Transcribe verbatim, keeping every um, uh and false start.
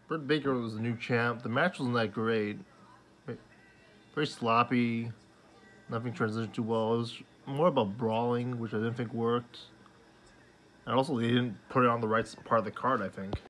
Britt Baker was the new champ. The match wasn't that great. Very sloppy. Nothing transitioned too well. It was more about brawling, which I didn't think worked. And also, they didn't put it on the right part of the card, I think.